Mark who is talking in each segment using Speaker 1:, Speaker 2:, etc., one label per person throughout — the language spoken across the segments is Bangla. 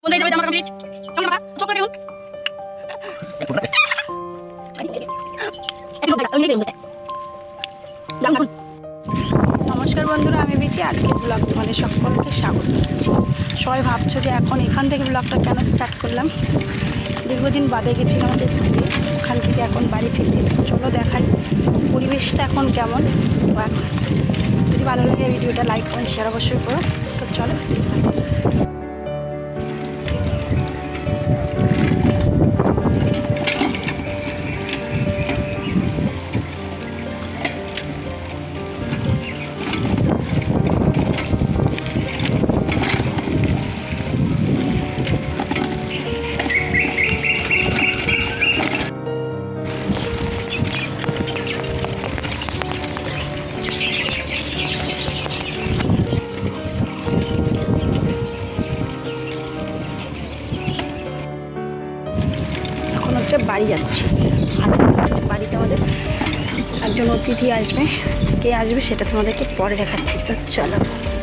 Speaker 1: বন্ধু যাবে আমার কমপ্লিট কেমন বাবা চোখ করে দেখুন। নমস্কার বন্ধুরা, আমি বিকি। আজকে ব্লগ তোমাদের সকলকে স্বাগত জানাচ্ছি। সবাই ভাবছো যে এখন এখান থেকে ব্লগটা কেন স্টার্ট করলাম। দীর্ঘদিন বাদে গেছিলাম সেই স্কুলে, ওখান থেকে এখন বাড়ি ফিরছি। চলো দেখাই পরিবেশটা এখন কেমন। তো এখন যদি ভালো লাগে ভিডিওটা লাইক কমেন্ট শেয়ার অবশ্যই করো। তো চলো বাড়ি যাচ্ছি। আর বাড়িতে আমাদের একজন অতিথি আসবে, কে আসবে সেটা তোমাদেরকে পরে দেখাচ্ছি। তো চলো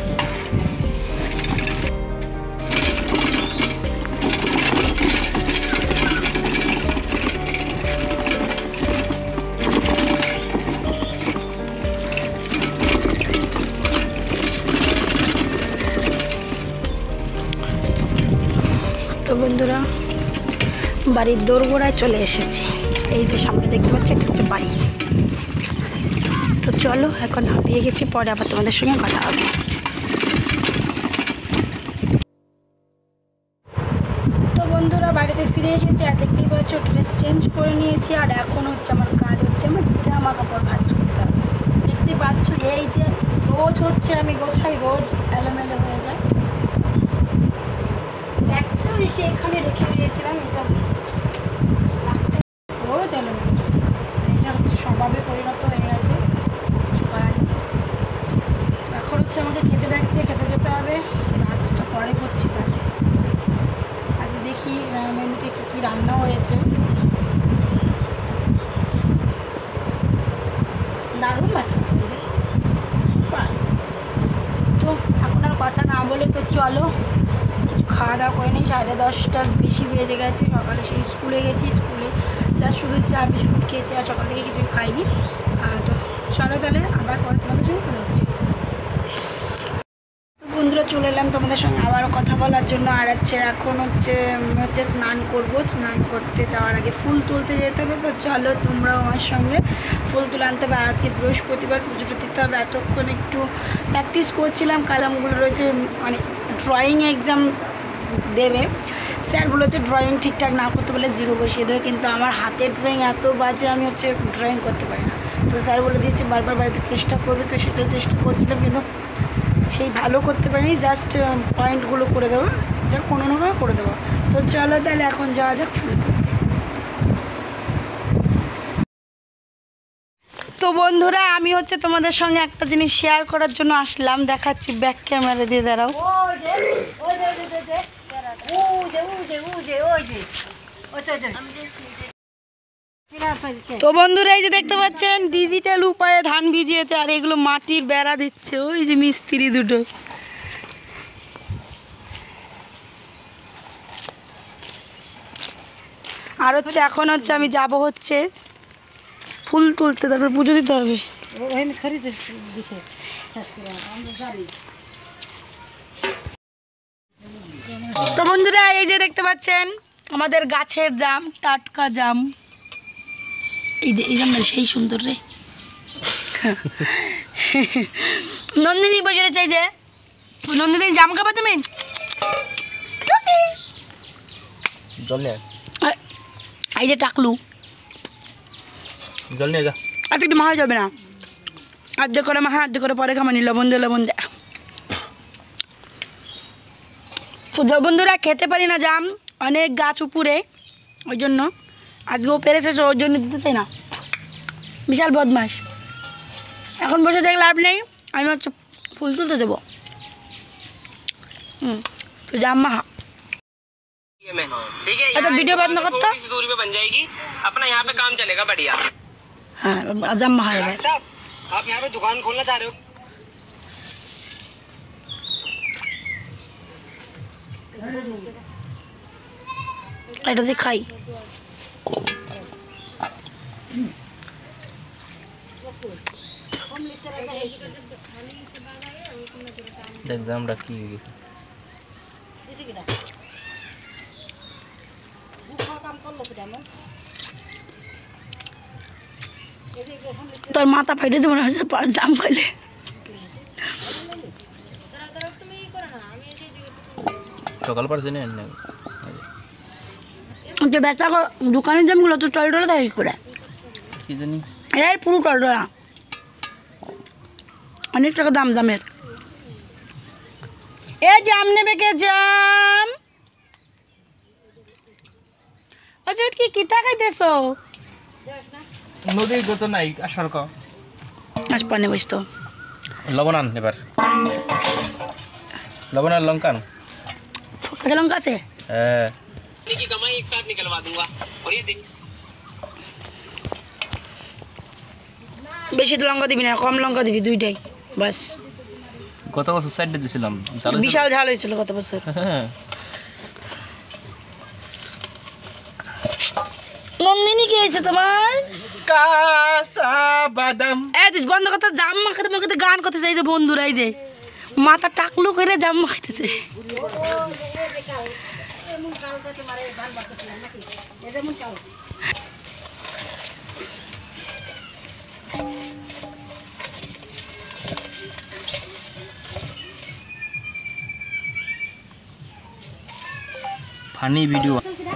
Speaker 1: তো বন্ধুরা, বাড়ির দোরগোড়ায় চলে এসেছি। এই যে সামনে দেখতে পাচ্ছি, এটা হচ্ছে বাড়ি। তো চলো এখন হাঁপিয়ে গেছি, পরে আবার তোমাদের সঙ্গে কথা হবে। তো বন্ধুরা, বাড়িতে ফিরে এসেছি। আর দেখতেই পাচ্ছ ড্রেস চেঞ্জ করে নিয়েছি। আর এখন হচ্ছে আমার কাজ হচ্ছে আমার জামা কাপড় ভাঁজ করতে হবে। দেখতে পাচ্ছ এই যে রোজ হচ্ছে আমি গোছাই, রোজ এলোমেলো হয়ে যায়। একটা এসে এখানে রেখে দিয়েছিলাম, এটা রোজ এলোমেলো, এটা হচ্ছে স্বভাবে পরিণত হয়ে গেছে। কিছু করার নেই। এখন হচ্ছে আমাকে খেতে ডাকছে, খেতে যেতে হবে। কাজটা পরে করছি। তাহলে আজ দেখি মেনুতে কী কী রান্না হয়েছে। দারুণ বাচ্চা। তো এখন আর কথা না বলে তো চলো কিছু খাওয়া দাওয়া করে নিই। 10:30টার বেশি বেজে গেছে। সকালে সেই স্কুলে গেছি, স্কুলে যা শুধু চা বিস্কুট খেয়েছি, আর সকাল থেকে কিছুই খাইনি। তো চলো তাহলে আবার পরে তোমাদের সঙ্গে কথা হচ্ছে। তো বন্ধুরা, চলে এলাম তোমাদের সঙ্গে আবারও কথা বলার জন্য। আর হচ্ছে এখন হচ্ছে স্নান করবো। স্নান করতে যাওয়ার আগে ফুল তুলতে যেতে হবে। তো চলো তোমরাও আমার সঙ্গে ফুল তুলে আনতে হবে। আজকে বৃহস্পতিবার, পুজোটা দিতে হবে। এতক্ষণ একটু প্র্যাকটিস করছিলাম। কালামগুলো রয়েছে, মানে ড্রয়িং এক্সাম দেবে। স্যার বলেছে ড্রয়িং ঠিকঠাক না করতে বলে 0 বসিয়ে দেবে। কিন্তু আমার হাতের ড্রয়িং এত বাজে, আমি হচ্ছে ড্রয়িং করতে পারি না। তো স্যার বলে দিয়েছে বারবার বাড়িতে চেষ্টা করবে। তো সেটাই চেষ্টা করছিলাম, কিন্তু সেই ভালো করতে পারিনি। জাস্ট পয়েন্টগুলো করে দেবো, যা কোনো না কোনো করে দেবো। তো চলো তাহলে এখন যাওয়া যাক ফুল তুলতে। তো বন্ধুরা, আমি হচ্ছে তোমাদের সঙ্গে একটা জিনিস শেয়ার করার জন্য আসলাম। দেখাচ্ছি, ব্যাক ক্যামেরা দিয়ে দাঁড়াও। তো বন্ধুরা, এই যে দেখতে পাচ্ছেন ডিজিটাল উপায়ে ধান ভিজিয়েছে। আর এগুলো মাটির বেড়া দিচ্ছে ওই যে মিস্ত্রি দুটো। আর হচ্ছে এখন হচ্ছে আমি যাব হচ্ছে ফুল তুলতে, তারপর পুজো দিতে হবে। তো বন্ধুরা, এই যে দেখতে পাচ্ছেন আমাদের গাছের জাম, টাটকা জাম। এই যে এই জামটা সেই সুন্দর রে। নন্দিনী বসে রয়েছে। এই যে নন্দিনী, জাম খাবা তুমি? এই যে টাকলু,
Speaker 2: জল নিয়ে যা।
Speaker 1: আর একটু মাহা যাবে না, আর্ধেক করে মাহা, আর্ধেক করে পরে খামানি। লবণ দে, লবণ দে। তো বন্ধুরা, খেতে পারি না জাম, অনেক গাছ উপরে, ওই জন্য আজকেও পেরেছে, ওর জন্য দিতে চাই না। বিশাল বদমাস। এখন বসে থেকে লাভ নেই, আমি হচ্ছে ফুল তুলতে দেবো। তো জাম মাহা।
Speaker 2: ठीक है, वीडियो बंद करता, थोड़ी सी दूरी पे बन जाएगी अपना, यहाँ पे काम चलेगा बढ़िया।
Speaker 1: हाँ, जम महा है।
Speaker 2: आप यहाँ पे दुकान खोलना चाह रहे हो?
Speaker 1: এটা দিয়ে খাই।
Speaker 3: एग्जाम रखी है
Speaker 1: তোর মাথা ফাইটে তো মনে হচ্ছে জাম খাইলে।
Speaker 3: সকাল পর জেনে
Speaker 1: যে বেচা দোকানের জামগুলো তো টলটলা থাকে কি করে
Speaker 3: কি জানি
Speaker 1: এর পুরো টলটলা অনেক টাকা দাম জামের। এ জাম নেবে কে জাম? আচ্ছা কি কিতা খাইতেছো?
Speaker 3: নদীর গত নাই আসার ক
Speaker 1: আসপানে বসতো
Speaker 3: লবণ আন এবার লবণ আর লঙ্কা আন।
Speaker 1: কাঁচা লঙ্কা আছে?
Speaker 3: হ্যাঁ
Speaker 2: की कमाई एक साथ निकलवा दूंगा और ये देख
Speaker 1: বেশি লঙ্কা দিবি না, কম লঙ্কা দিবি, দুইটাই বাস।
Speaker 3: গত বছর সাইডে দিয়েছিলাম
Speaker 1: বিশাল ঝাল হয়েছিল গত বছর।
Speaker 3: হ্যাঁ
Speaker 1: নন্দিনী কি হয়েছে তোমার?
Speaker 3: কাঁচা বাদাম
Speaker 1: এই তুই বন্ধ কথা, জাম মাখাতে মাখাতে গান করতেছে। এই যে বন্ধুরা, এই যে মাথা টাকলু করে জাম মাখাইতেছে।
Speaker 3: ফানি ভিডিও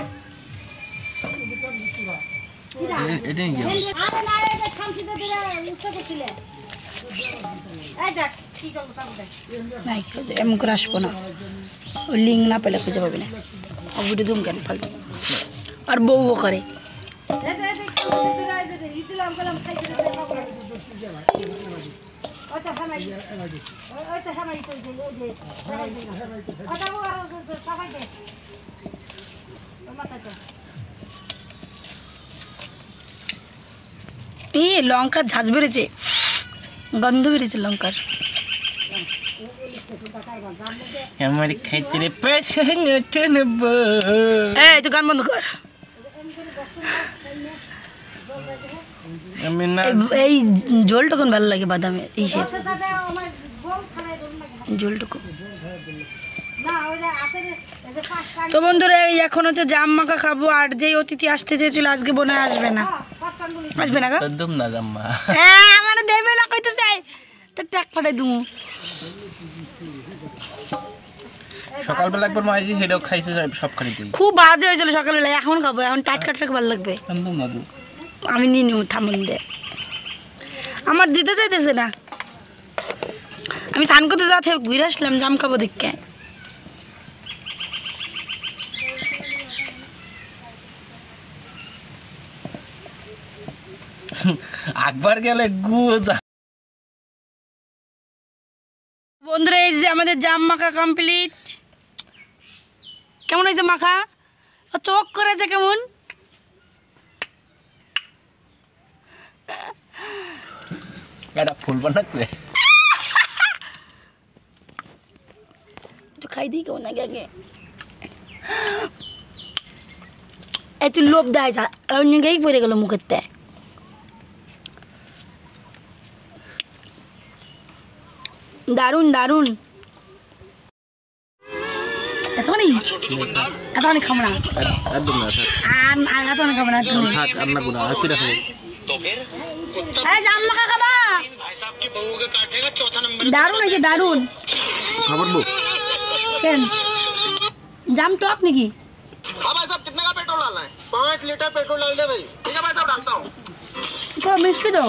Speaker 3: এটা নিয়ে যাও
Speaker 1: নাই এমন করে আসবো না, ওই লিঙ্ক না পেলে খুঁজে পাবি না। ও ভিডিও দুম কেন ফালতু, আর বউও করে। এই লঙ্কার ঝাঁজ বেড়েছে, গন্ধ বেড়েছে লঙ্কার।
Speaker 3: আমার খাইতে রে পয়সা নোটে নেব।
Speaker 1: এই তুই গান বন্ধ কর।
Speaker 3: আমি না
Speaker 1: এই ঝোলটা কোন ভালো লাগে বাদামের ইসের ঝোলটুকু। তো বন্ধুরা এই এখন হচ্ছে জাম মাখা খাবো। আর যেই অতিথি আসতে চেয়েছিল আজকে বোনে আসবে না, আসবে না গা?
Speaker 3: একদম না জাম্মা।
Speaker 1: হ্যাঁ আমার দেবে না কইতে চাই তো টাক পাঠাই দুমু।
Speaker 3: সকালবেলা একবার মাইজি হেডও খাইছে সব খাইতে
Speaker 1: খুব বাজে হয়েছিল সকালবেলা, এখন খাবো, এখন টাটকা টাটকা ভালো লাগবে।
Speaker 3: একদম না দু
Speaker 1: আমি নিয়ে নিব, থামুন দে, আমার দিতে চাইতেছে না। আমি স্নান করতে যাতে ঘুরে আসলাম জাম খাবো দেখে।
Speaker 3: একবার গেলে
Speaker 1: বন্ধুরা এই যে আমাদের জাম মাখা কমপ্লিট। কেমন হয়েছে মাখা? চোখ করেছে কেমন?
Speaker 3: এটা ফুল বানাচ্ছে
Speaker 1: তো খাই দিই কেমন আগে আগে। এই তুই লোভ দেয় অন্যকেই পড়ে গেল মুখের তে। দারুন দারুন। এতখানি এতখানি খাবো না,
Speaker 3: একদম না
Speaker 1: আর এতখানি খাবো না। তুমি
Speaker 3: থাক আর না গুনা আর কি রাখো
Speaker 1: এই জাম মাখা খাবা? দারুন হয়েছে দারুন।
Speaker 3: খাবার বউ
Speaker 1: কেন জাম টক নাকি?
Speaker 2: हाँ भाई साहब कितने का पेट्रोल डालना है? 5 लीटर पेट्रोल डाल दे भाई। ठीक है भाई साहब डालता हूँ।
Speaker 1: তো মিষ্টি তো।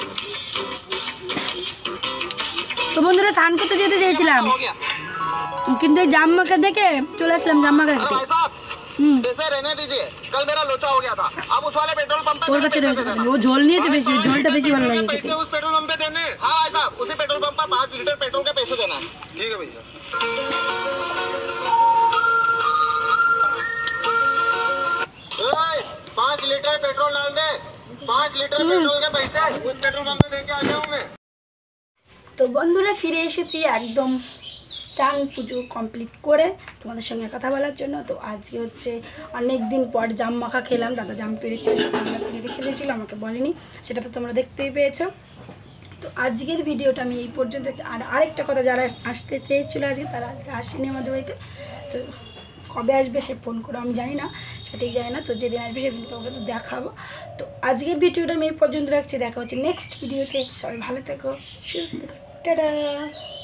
Speaker 1: তো বন্ধুরা স্নান করতে যেতে চেয়েছিলাম
Speaker 2: हो गया।
Speaker 1: কিন্তু এই জাম মাখা দেখে চলে আসলাম জাম মাখা
Speaker 2: अरे
Speaker 1: খেতে।
Speaker 2: भाई साहब पैसे रहने दीजिए। कल मेरा लोचा हो गया था। अब उस वाले पेट्रोल पंप पे
Speaker 1: ওর
Speaker 2: मेरे
Speaker 1: কাছে
Speaker 2: पैसे
Speaker 1: রয়েছে,
Speaker 2: दे देना।
Speaker 1: ও ঝোল নিয়েছে বেশি, ঝোলটা বেশি ভালো লাগে খেতে।
Speaker 2: पैसे उस पेट्रोल पंप पे देने। हाँ भाई साहब उसी पेट्रोल पंप पर 5 लीटर पेट्रोल के पैसे देना। ठीक है भैया। 5 लीटर पेट्रोल डाल दे। 5 लीटर पेट्रोल के पैसे उस पेट्रोल पंप पे देके आ जाऊँ मैं।
Speaker 1: তো বন্ধুরা ফিরে এসেছি একদম চান পুজো কমপ্লিট করে তোমাদের সঙ্গে কথা বলার জন্য। তো আজকে হচ্ছে অনেক দিন পর জাম মাখা খেলাম, দাদা জাম পেরেছিল, সকালবেলা পেরে রেখে দিয়েছিলো, আমাকে বলেনি, সেটা তো তোমরা দেখতেই পেয়েছো। তো আজকের ভিডিওটা আমি এই পর্যন্ত। আর আরেকটা কথা, যারা আসতে চেয়েছিলো আজকে তারা আজকে আসেনি আমাদের বাড়িতে। তো কবে আসবে সে ফোন করে আমি জানি না, সঠিক জানি না। তো যেদিন আসবে সেদিন তোমাকে তো দেখাবো। তো আজকের ভিডিওটা আমি এই পর্যন্ত রাখছি, দেখা হচ্ছে নেক্সট ভিডিওতে। সবাই ভালো থেকো, সুস্থ থেকো, টাটা।